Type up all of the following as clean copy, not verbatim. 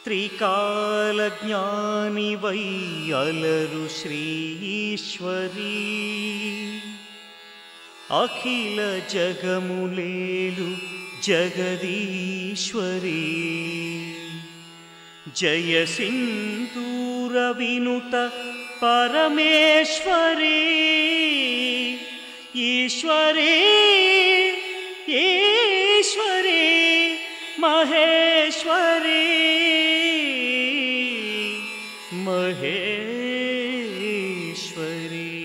త్రికాలజ్ఞాని why అలరు Shri Eswari అఖిల జగములేలు జగదీశ్వరీ జయ సింధూర వినుత పరమేశ్వరీ ఈశ్వరీ ఈశ్వరీ మహేశ్వరీ మహేశ్వరీ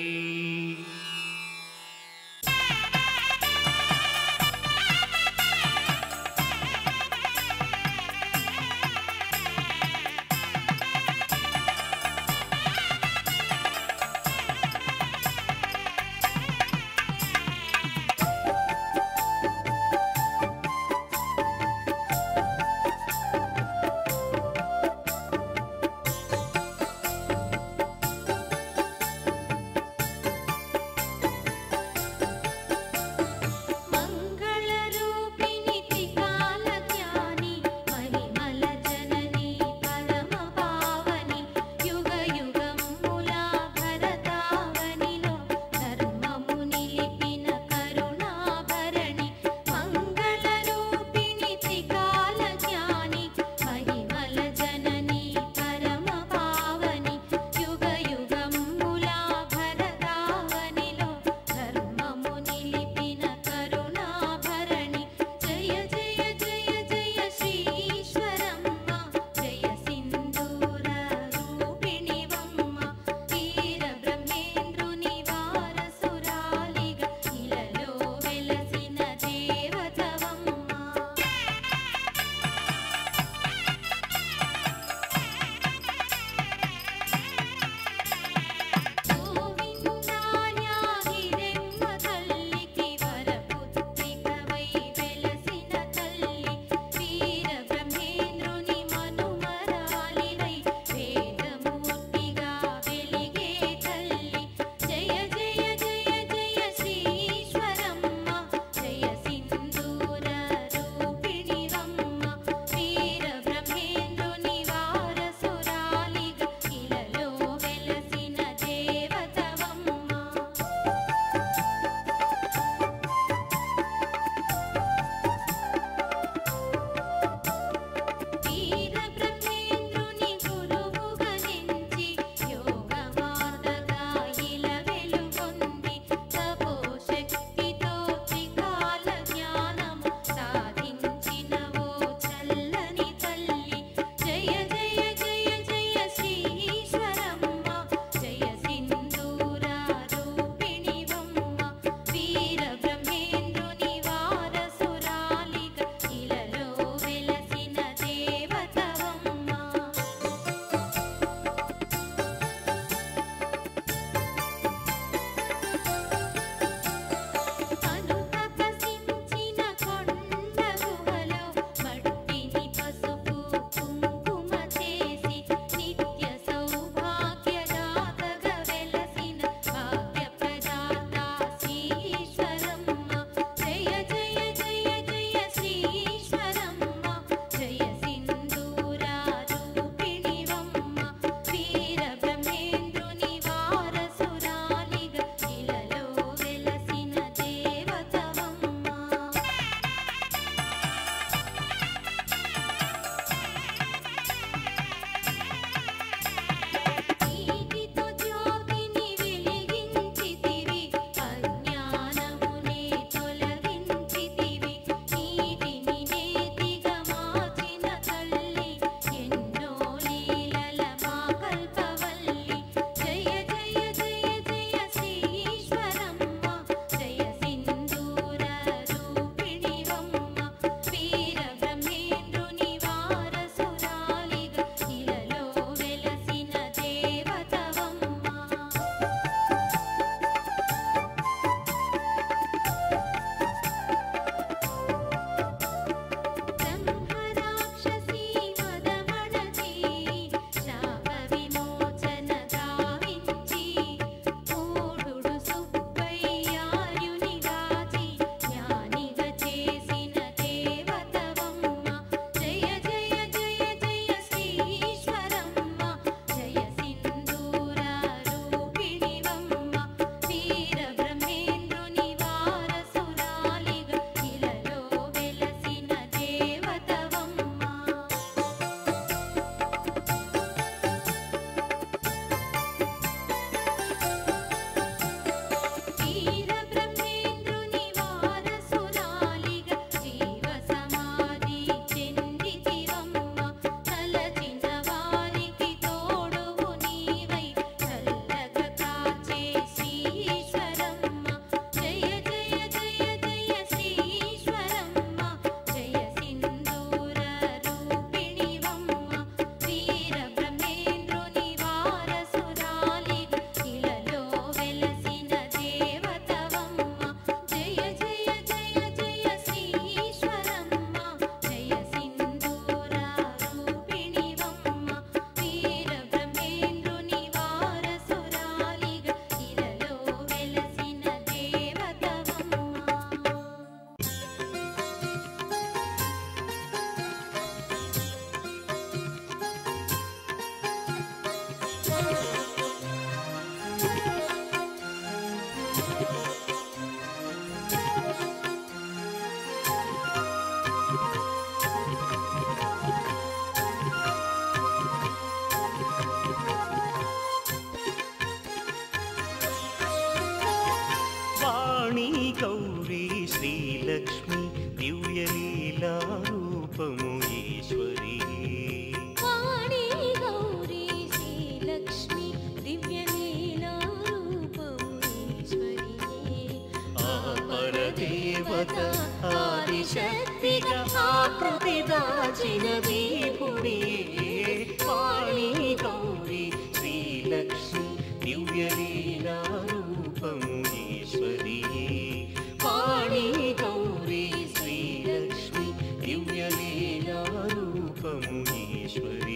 శ్రీలక్ష్మి దివ్యలీలారూపము ఈశ్వరీ వాణి గౌరీ శ్రీలక్ష్మి దివ్యలీలారూపము ఈశ్వరీ ఆ పరదేవత ఆదిశక్తిగా ఆకృతి దాచిన దీపుడియే వాణి గౌరీ శ్రీలక్ష్మి దివ్యలీలారూపము ఈశ్వరీ వాణి గౌరీ శ్రీలక్ష్మి దివ్యలీలారూపము ఈశ్వరీ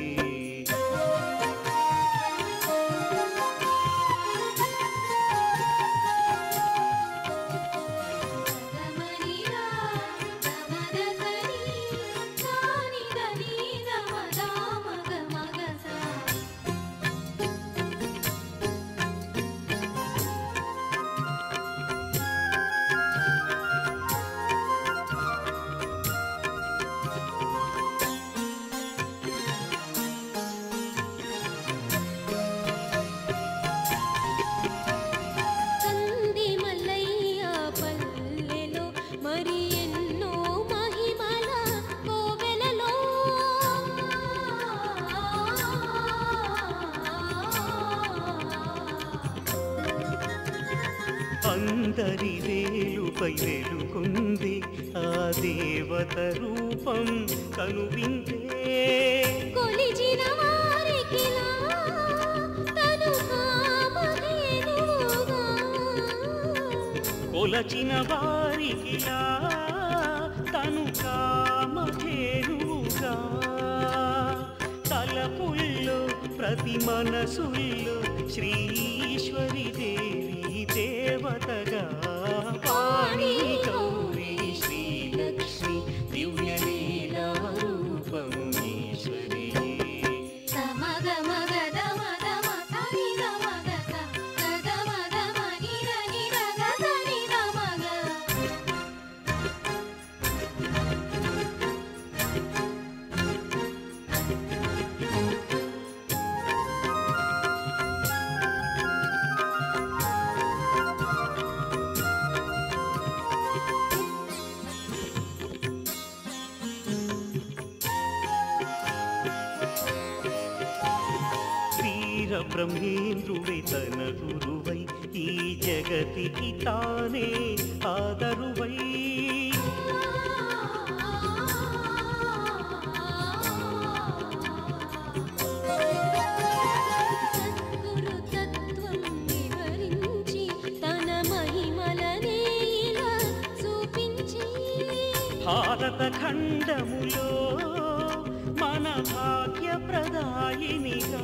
అందరి వేలుపై వెలుగుంది ఆ దేవత రూపం కనువిందే కొలిచిన వారికిలా తను కామధేనువుగా కొలచిన వారికిలా తను కామధేనువుగా తలపుల్లో ప్రతి మనసుల్లో శ్రీశ్వరి దేవి దేవతగా వాణి గౌరీ శ్రీలక్ష్మి దివ్యలీలారూపము ఈశ్వరీ సమగ మగ దమ దమ సని దమ గ దమ దమ నిర నిర గ సని దమ గ బ్రహ్మేంద్రుడే తన గురువై ఈ జగతికి తానే ఆదరువై సద్గురు తత్వం వివరించి తన మహిమలనే ఇలా చూపించి భారత ఖండములో మన భాగ్య ప్రదాయినిగా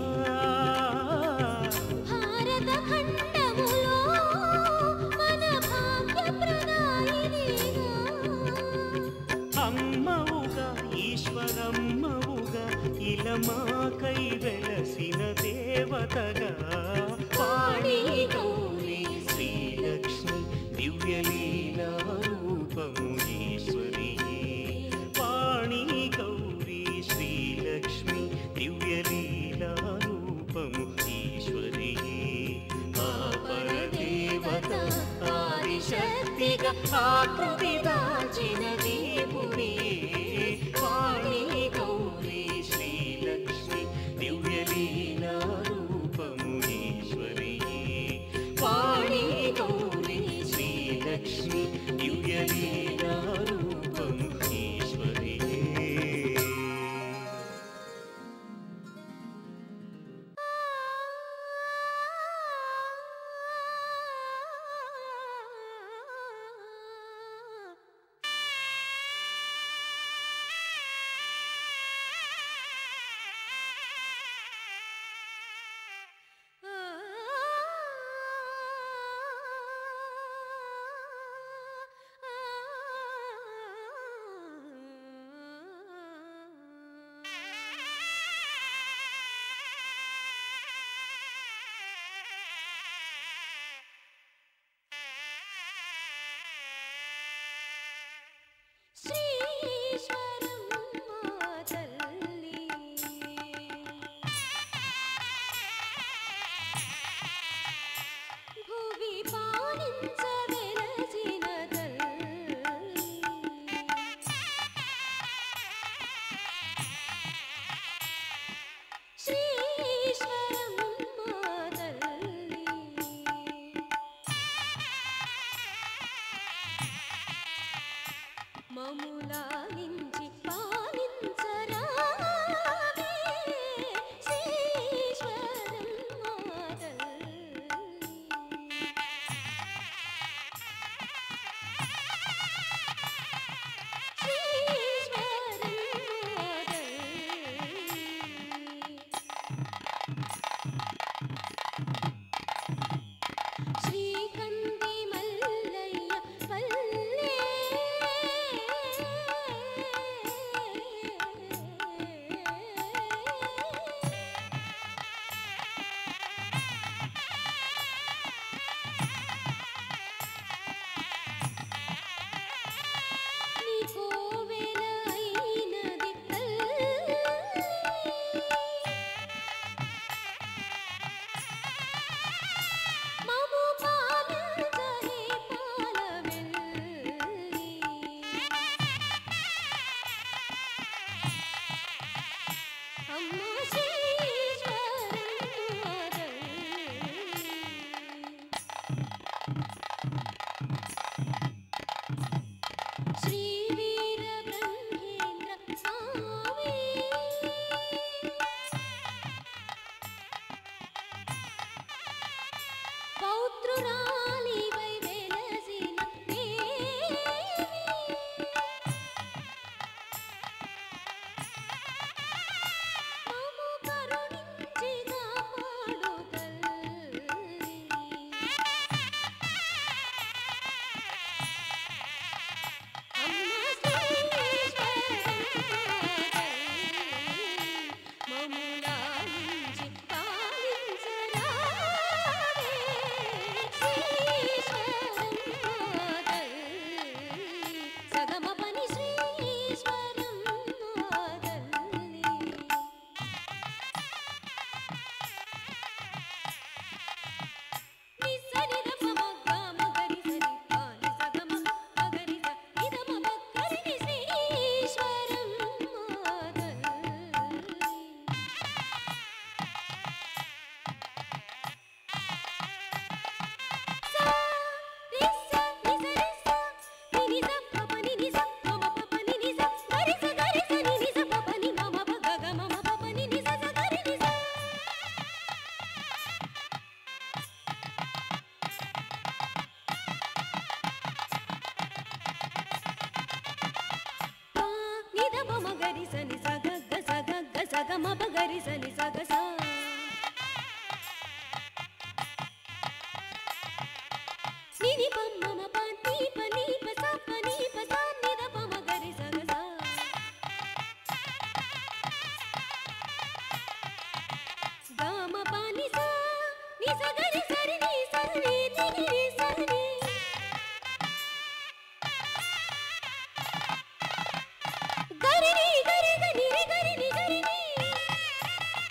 భారత ఖండములో మన భాగ్య ప్రదాయినిగా అమ్మవుగా ఈశ్వరమ్మవుగా ఇలమాకై వెలసిన దేవతగా వాణి గౌరీ శ్రీలక్ష్మి దివ్యలీలారూపము ఈశ్వరీ వాణి గౌరీ శ్రీలక్ష్మి దివ్యలీలారూపము ఈశ్వరీ ఆ పరదేవత ఆదిశక్తిగా ఆకృతి దాచిన దీపుడియే వాణి గౌరీ శ్రీలక్ష్మి దివ్యలీలారూపము ఈశ్వరీ వాణి గౌరీ శ్రీలక్ష్మి దివ్యలీలారూపము ఈశ్వరీ మములాలించి పాలించరావే శ్రీశ్వరం మాతల్లి. శ్రీశ్వరం మాతల్లి. శ్రీకంది మల్లయ్య పల్లె నీ కోవెల అయినది తల్లి. మము పాలించహే పాలవెల్లి. అమ్మ శ్రీశ్వరం మాతల్లి. శ్రీ వీర బ్రహ్మేంద్ర స్వామి పౌత్రురాలివై వెలసిన దేవి. మము కరుణించి కాపాడు తల్లి. అమ్మ శ్రీశ్వరం మములాలించి పాలించరావే శ్రీశ్వరం మాతల్లి. సగమపని శ్రీశ్వరం మాతల్లి. నిస్సనిద పమగ్గ మగరిసని పాని సగమ మగరిస ఇదమ మగ్గరిని శ్రీశ్వరం మాతల్లి. సా రిస నిస రిస నినిస పపని నిస మమ పపని నిస గరిస గరిస నినిస పపని మమ పగగ మమ పపని నిస సగరి నిస. పా నిద మమ గరిస నిస గగ్గ సగగ్గ సగ మప గరిస నిస గస. నిని పమ్మ మప నీప నీప సప నీప స నిద పమ గరి సగ స. గమ పాని స నిస గరి సరి ని సరి ని సరి. గరి ని గరి గని రి గరి ని గరి ని.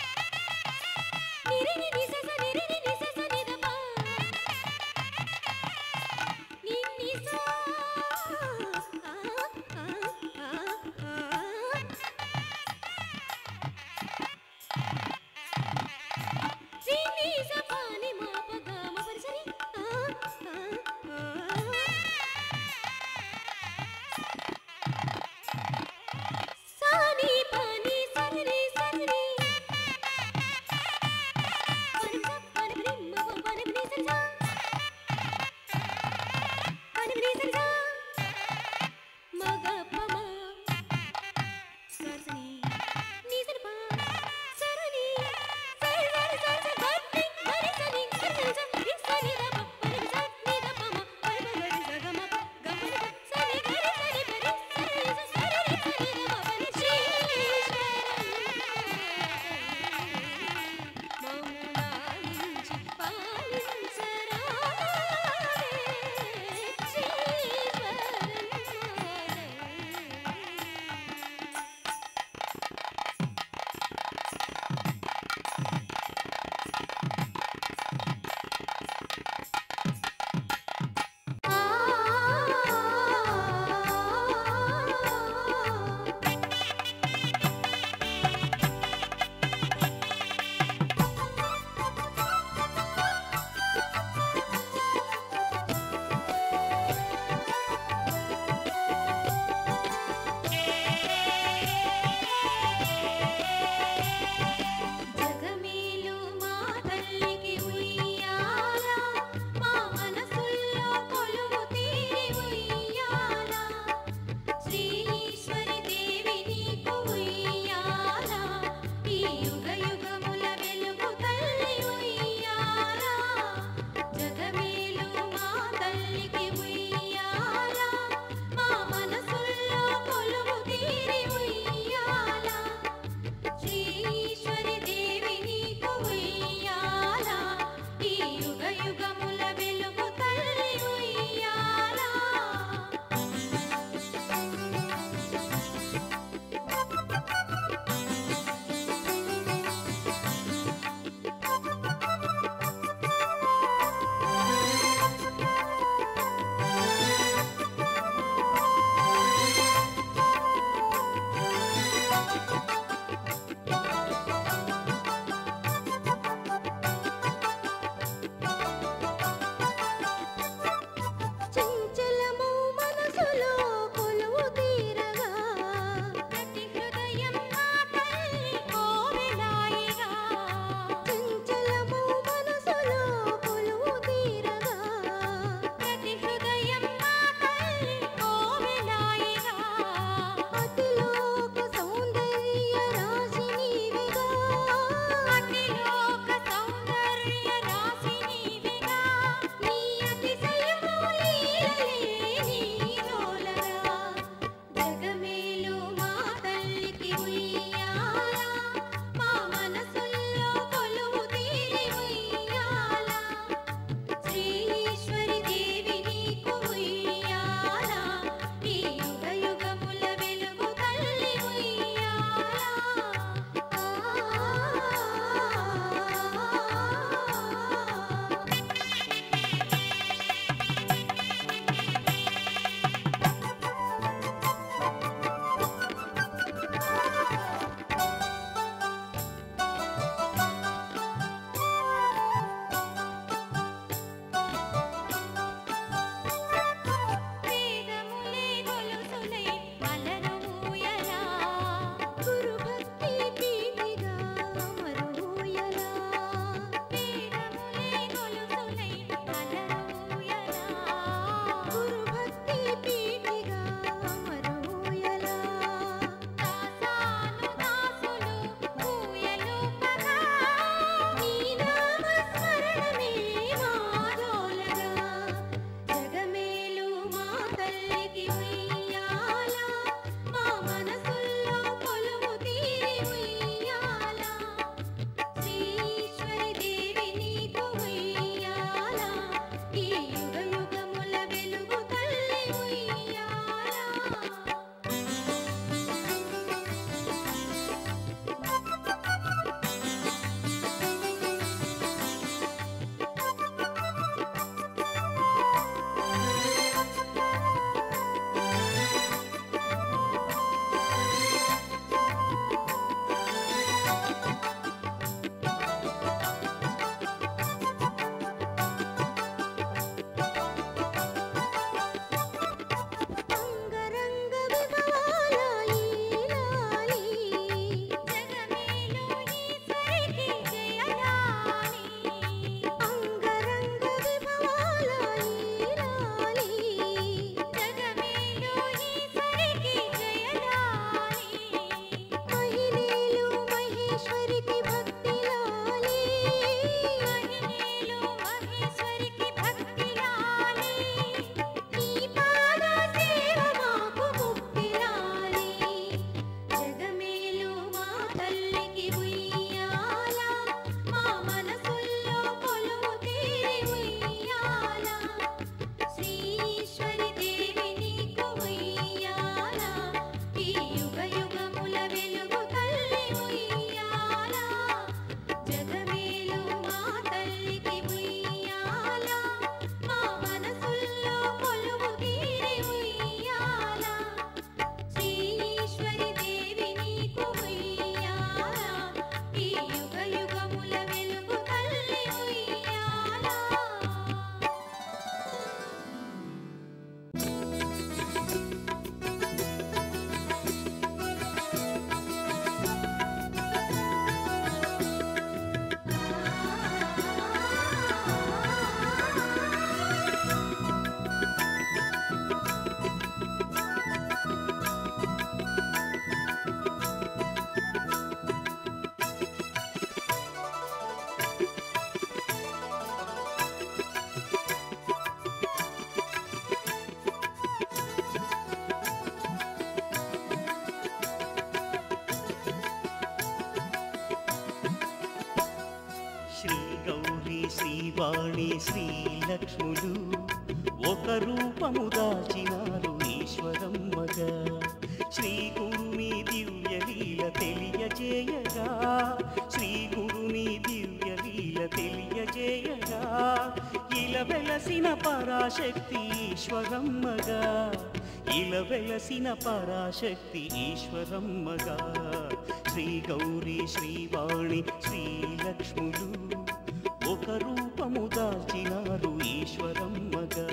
శ్రీవాణి శ్రీలక్ష్ములు ఒక రూపము దాచినారు ఈశ్వరమ్మగా. శ్రీ గురుని దివ్య లీల తెలియజేయగా, శ్రీ గురుని దివ్య లీల తెలియజేయగా, ఇలా వెలసిన పరాశక్తి ఈశ్వరమ్మగా, ఇలా వెలసిన పరాశక్తి ఈశ్వరమ్మగా. శ్రీ గౌరీ శ్రీవాణి శ్రీలక్ష్ములు ఒక రూపము దాల్చినారు ఈశ్వరమ్మగా.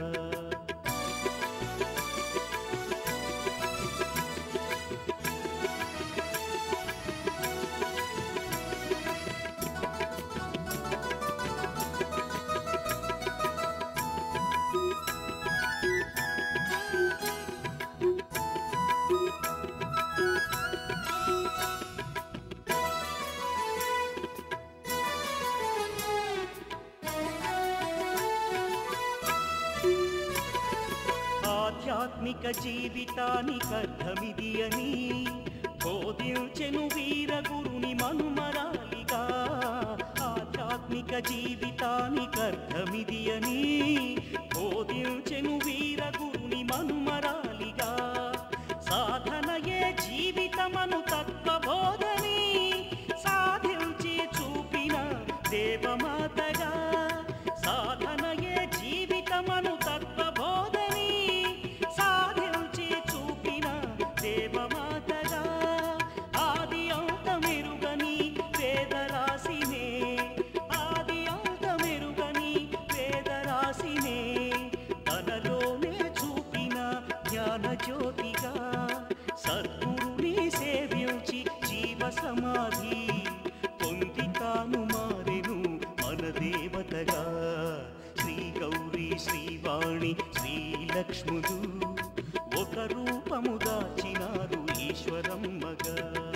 ఆధ్యాత్మిక జీవితానికి అర్థమిది అని బోధించెను వీరగురుని మనుమరాలిగా. ఆధ్యాత్మిక జీవితానికి అర్థమిది అని బోధించెను వీరగురుని మనుమరాలిగా. సాధనయే జీవితమను తత్వబోధని సాధించి చూపిన దేవమాతగా. సాధనయే జీవితమను తత్వబోధని సాధించి చూపిన దేవమాతగా. ఆది అంతమెరుగని వేదరాశినే, ఆది అంతమెరుగని వేదరాశినే తనలోనే చూపిన జ్ఞాన జ్యోతిగా. సద్గురుని సేవించి జీవ సమాధి పొంది తాను మారెను మన దేవతగా. శ్రీ గౌరీ శ్రీవాణి శ్రీలక్ష్ములు ఒక రూపము దాచినారు ఈశ్వరమ్మగా.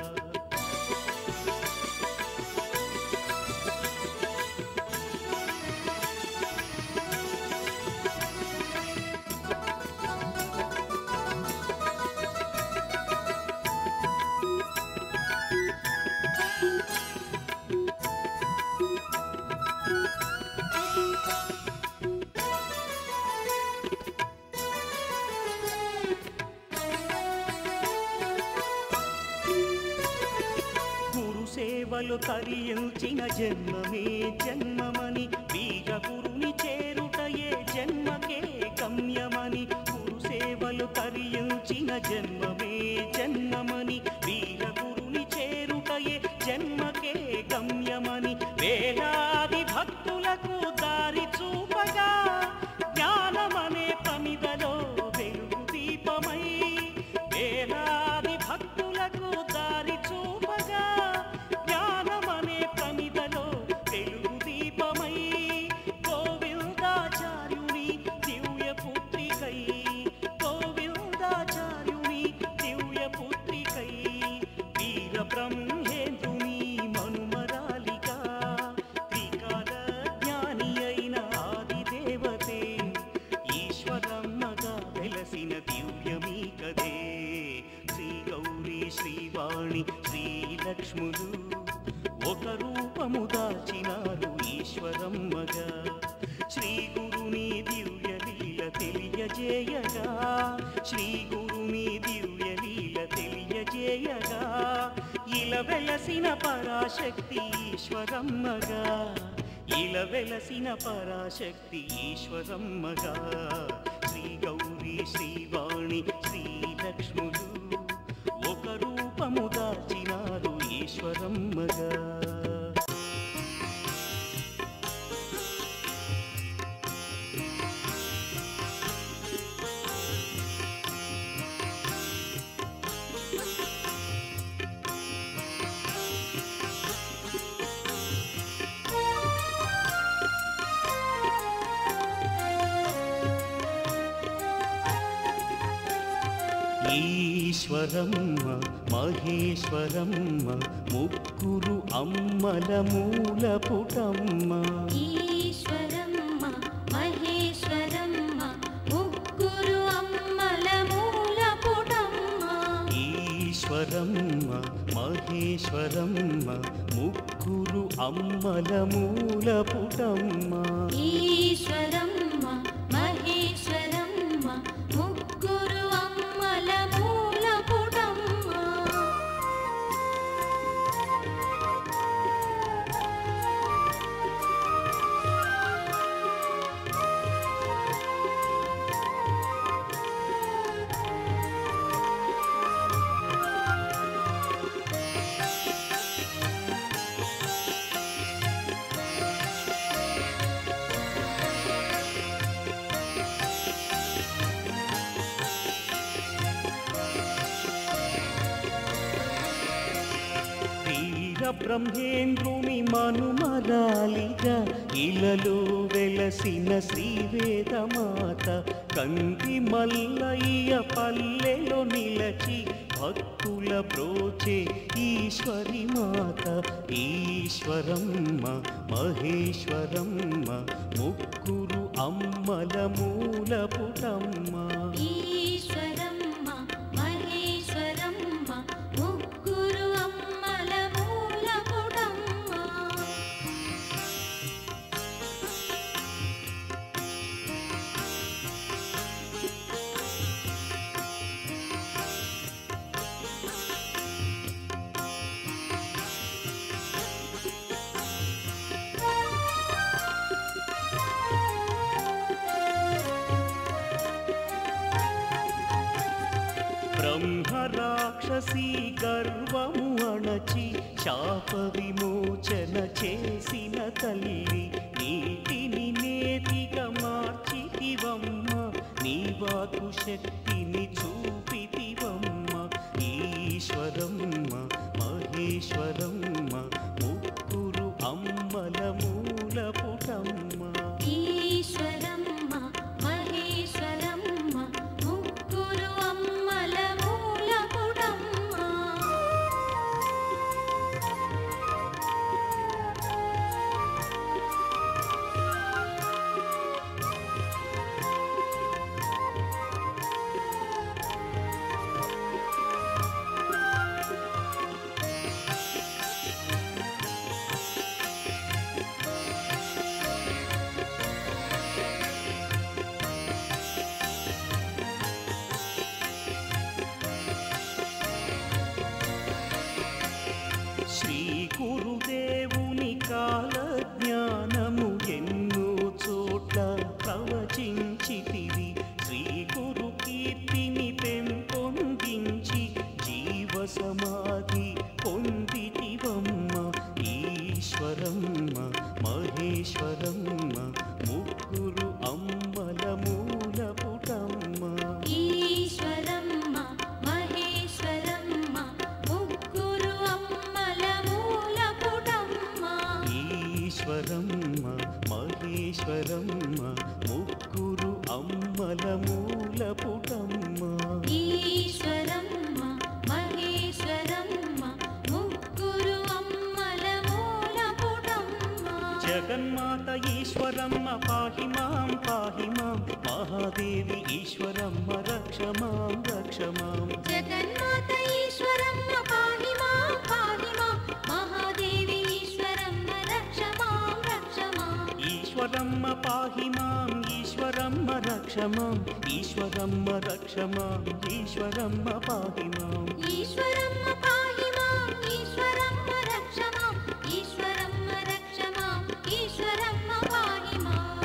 సేవలు తరించిన జన్మమే జన్మమని, బీజ గురుని చేరుటయే జన్మకే గమ్యమని. గురు సేవలు తరించిన జన్మమే జన్మమని, బీజ గురుని చేరుటయే జన్మకే గమ్యమని. వేలాది భక్తులకు దారి చూపగా జ్ఞానమనే ప్రమిదలో వెలుగు దీపమై. వేలాది భక్తులకు దారి చూపగా జ్ఞానమనే ప్రమిదలో వెలుగు దీపమై. గోవిందాచార్యుని దివ్య పుత్రికై, గోవిందాచార్యుని దివ్య పుత్రికై, వీర బ్రహ్మేంద్రుని మనుమరాలిగా. త్రికాల జ్ఞాని అయిన ఆదిదేవతే ఈశ్వరమ్మగా వెలసిన దివ్యమీ కదే. శ్రీ గౌరీ శ్రీవాణి శ్రీలక్ష్ములు ఒక రూపము దాచినారు ఈశ్వరమ్మగా. శ్రీ గురుని దివ్య లీల తెలియజేయగా, శ్రీ గురుని దివ్య లీల తెలియజేయగా, ఇలా వెలసిన పరాశక్తి ఈశ్వరమ్మగా, ఇలా వెలసిన పరాశక్తి ఈశ్వరమ్మగా. శ్రీ గౌరీ శ్రీవాణి శ్రీలక్ష్ములు ఒక రూపము దాచినారు ఈశ్వరమ్మగా. ఈశ్వరమ్మ మహేశ్వరమ్మ ముగ్గురు అమ్మల మూల పుటమ్మ. ఈశ్వరమ్మ మహేశ్వరమ్మ ముగ్గురు అమ్మల మూల పుటమ్మ. ఈశ్వరమ్మ మహేశ్వరమ్మ మహేశ్వరమ్మ ముగ్గురు అమ్మల మూల పుటమ్మ. ఈశ్వరమ్మ మహేశ్వరమ్మ ముగ్గురు అమ్మల మూల పుటమ్మ. బ్రహ్మేంద్రుని మనుమరాలిగా ఇలలో వెలసిన శ్రీవేదమాత కంది మల్లయ్య పల్లెలో నిలచి భక్తుల బ్రోచే ఈశ్వరి మాత. ఈశ్వరమ్మ మహేశ్వరమ్మ ముగ్గురు అమ్మల మూల పుటమ్మ. ఈశ్వరమ్మ మహేశ్వరమ్మ ముగ్గురు అమ్మల మూల పుటమ్మ. బ్రహ్మరాక్షసి గర్వము అణచి శాప విమోచన చేసిన తల్లి. నీటిని నేతిగా మార్చితివమ్మ నీ వాకు శక్తిని చూపితివమ్మ. ఈశ్వరమ్మ మహేశ్వరమ్మ ముగ్గురు అమ్మల మూల పుటమ్మ. ఈశ్వరమ్మ మహేశ్వరమ్మ ముగ్గురు అమ్మల మూల పుటమ్మ. శ్రీ గురుదేవుని కాల జ్ఞానము ఎన్నో చోట్ల ప్రవచించితివి. శ్రీ గురు కీర్తిని పెంపొందించి జీవ సమాధి పొందితివమ్మ. ఈశ్వరమ్మ మహేశ్వరమ్మ ముగ్గురు అమ్మల మూల పుటమ్మ. ఈశ్వరమ్మ మహేశ్వరమ్మ ముగ్గురు అమ్మల మూల పుటమ్మ. ఈశ్వరమ్మ మహేశ్వరమ్మ ముగ్గురు అమ్మల మూల పుటమ్మ. ఈశ్వరమ్మ మహేశ్వరమ్మ ముగ్గురు అమ్మల మూల పుటమ్మ. జగన్మాత ఈశ్వరమ్మ పాహి మాం మహాదేవి ఈశ్వరమ్మ రక్ష మాం జగన్మాత ఈశ్వరమ్మ పాహి మాం మహాదేవి ఈశ్వరమ్మ రక్ష మాం. ఈశ్వరమ్మ పాహి మాం ఈశ్వరమ్మ రక్ష మాం ఈశ్వరమ్మ రక్ష మాం ఈశ్వరమ్మ పాహి మాం. ఈశ్వరమ్మ పాహి మాం ఈశ్వరమ్మ రక్ష మాం ఈశ్వరమ్మ రక్ష మాం ఈశ్వరమ్మ పాహి మాం.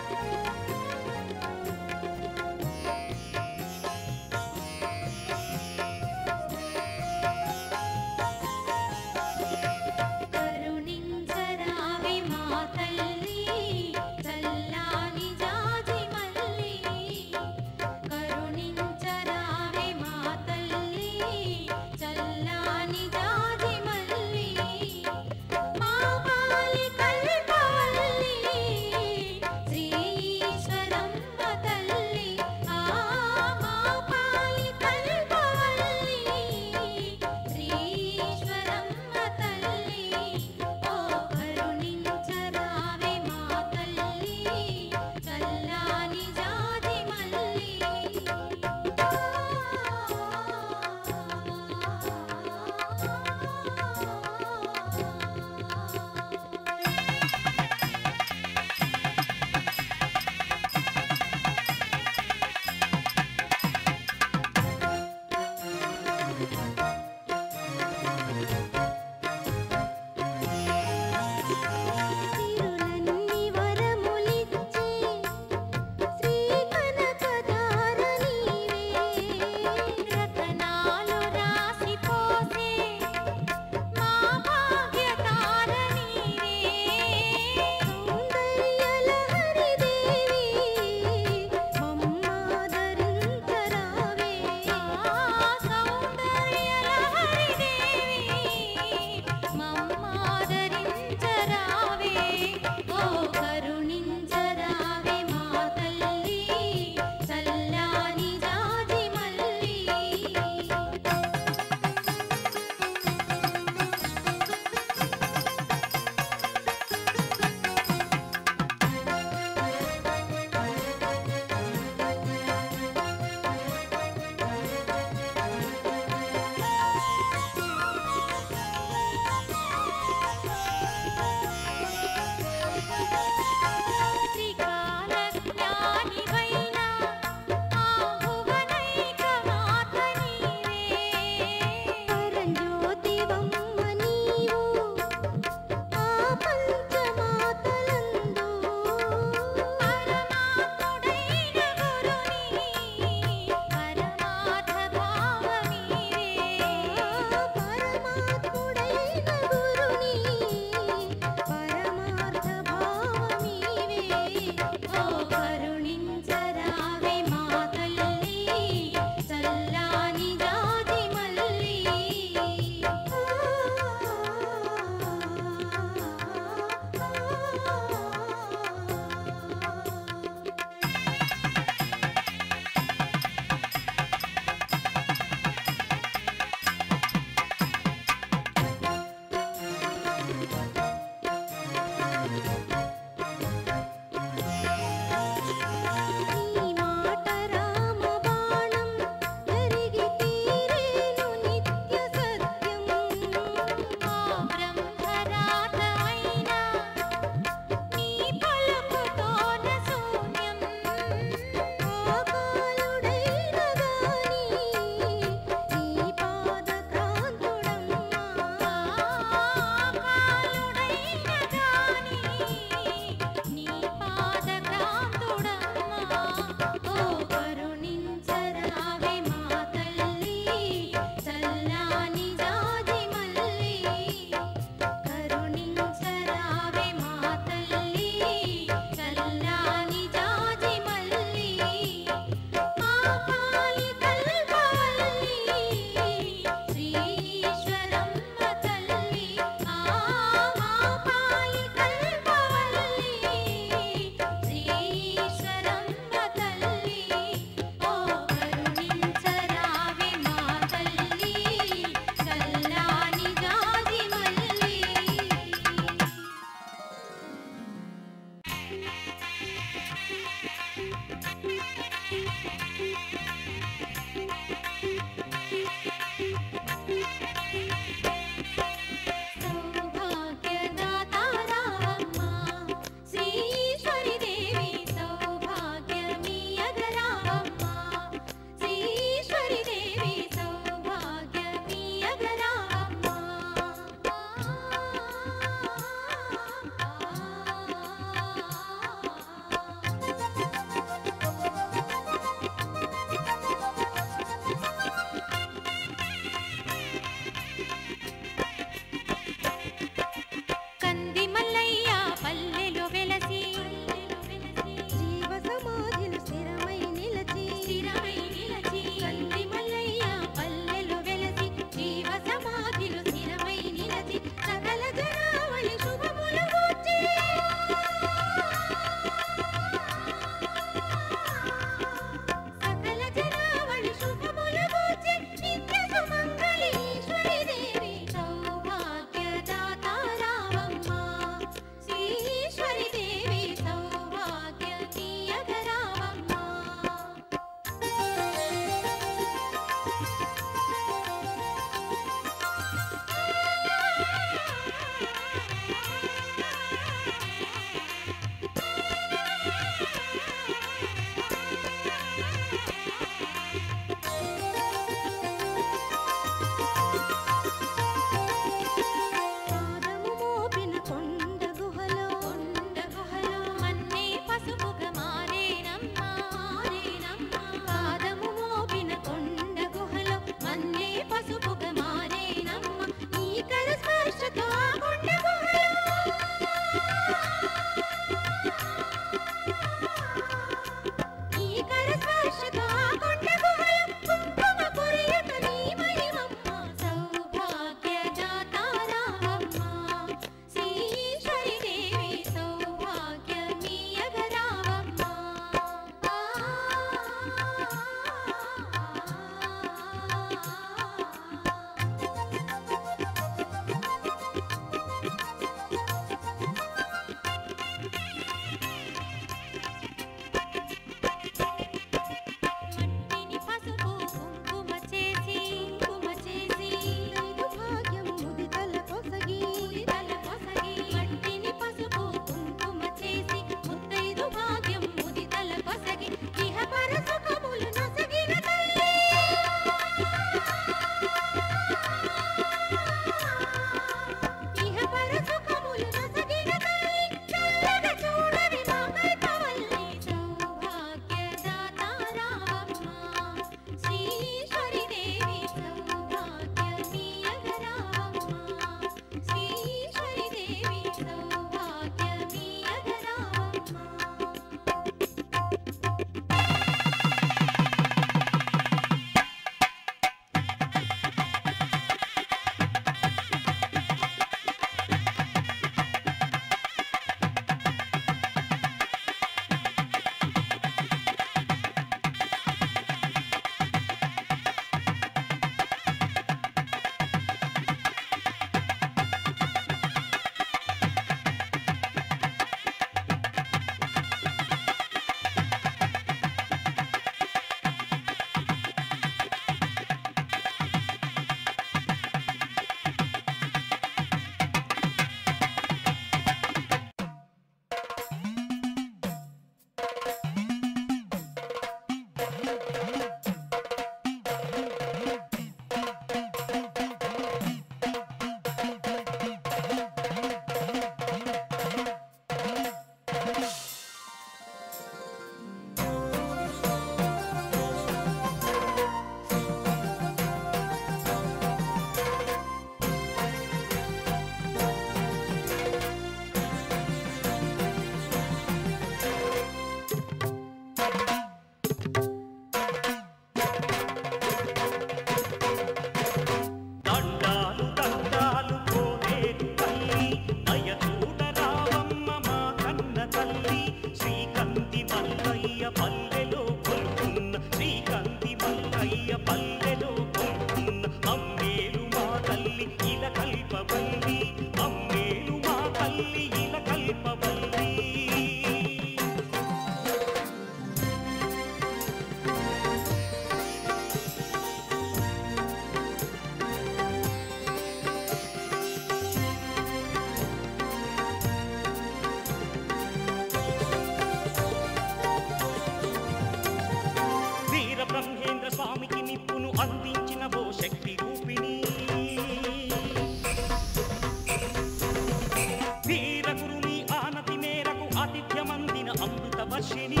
వర్షిణి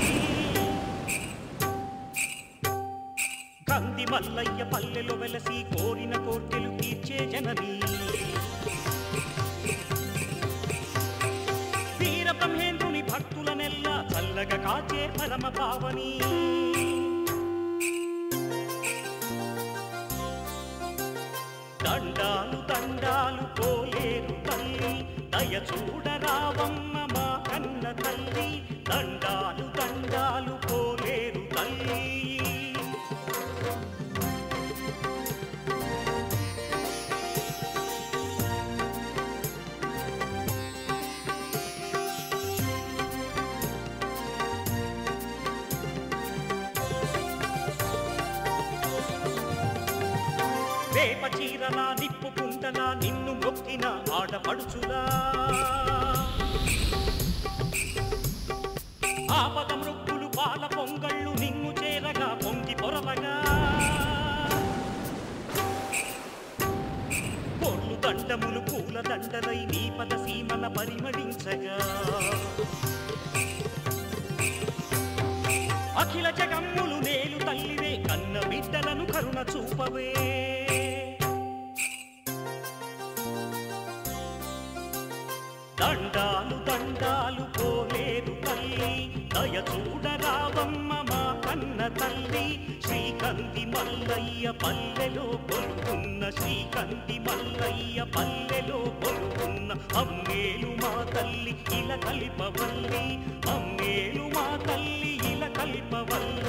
కంది మల్లయ్య పల్లెలో వెలసి కోరిన కోర్కెలు తీర్చే జనని వీర బ్రహ్మేంద్రుని భక్తులనెల్లా చల్లగా కాచే పరమ పావని దండాలు దండాలు కోలేరు తల్లి దయ చూడరావమ్మ మా కన్న తల్లి దండాలు దండాలు కోలేరు తల్లి వేప చీరలా నిప్పు కుంటలా నిన్ను మొక్కిన ఆడపడుచులా ఆపద మృక్కులు పాల పొంగళ్ళు నిన్ను చేరగా పొంగి పొరలగా పొర్లు దండములు పూల దండలై నీ పద సీమల పరిమళించగా అఖిల జగమ్ములు నేలు తల్లివే కన్న బిడ్డలను కరుణ చూపవే దండాలు దండాలు కోలేరు తల్లి దయ చూడరావమ్మ మా కన్న తల్లి శ్రీకంది మల్లయ్య పల్లెలో కొలువున్న శ్రీకంది మల్లయ్య పల్లెలో కొలువున్న అమ్మేలు మా తల్లి ఇలా కల్పవల్లి అమ్మేలు మా తల్లి ఇలా కల్పవల్లి